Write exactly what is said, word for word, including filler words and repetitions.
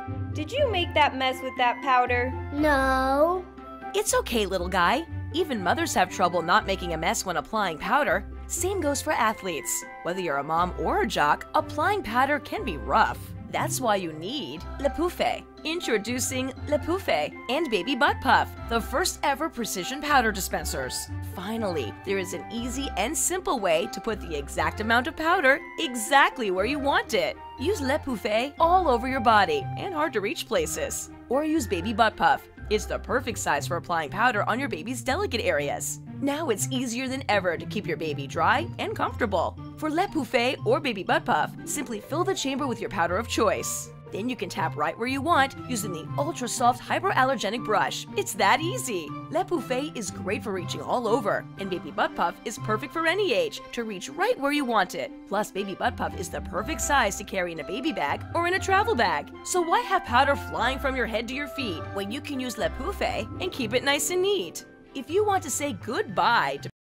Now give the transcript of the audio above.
Did you make that mess with that powder? No. It's okay, little guy. Even mothers have trouble not making a mess when applying powder. Same goes for athletes. Whether you're a mom or a jock, applying powder can be rough. That's why you need Le Pouffet. Introducing Le Pouffet and Baby Butt Puff, the first ever precision powder dispensers. Finally, there is an easy and simple way to put the exact amount of powder exactly where you want it. Use Le Pouffet all over your body and hard to reach places. Or use Baby Butt Puff. It's the perfect size for applying powder on your baby's delicate areas. Now it's easier than ever to keep your baby dry and comfortable. For Le Pouffet or Baby Butt Puff, simply fill the chamber with your powder of choice. Then you can tap right where you want using the ultra-soft hypoallergenic brush. It's that easy! Le Pouffet is great for reaching all over, and Baby Butt Puff is perfect for any age to reach right where you want it. Plus, Baby Butt Puff is the perfect size to carry in a baby bag or in a travel bag. So why have powder flying from your head to your feet when you can use Le Pouffet and keep it nice and neat? If you want to say goodbye to